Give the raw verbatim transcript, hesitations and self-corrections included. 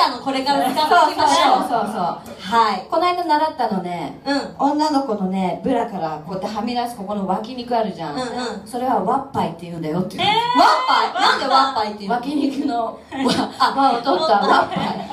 たのこれから使っていきましょう。 そうそうそう。はい。この間習ったのね、うん、女の子のね、ブラからこうやってはみ出すここの脇肉あるじゃん。うんうん、それはワッパイって言うんだよって言う。えー、 ワッパイ？なんでワッパイって言うの？ 脇肉の、あ、輪を取ったワッパイ。